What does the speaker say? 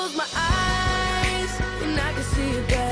close my eyes and I can see it better.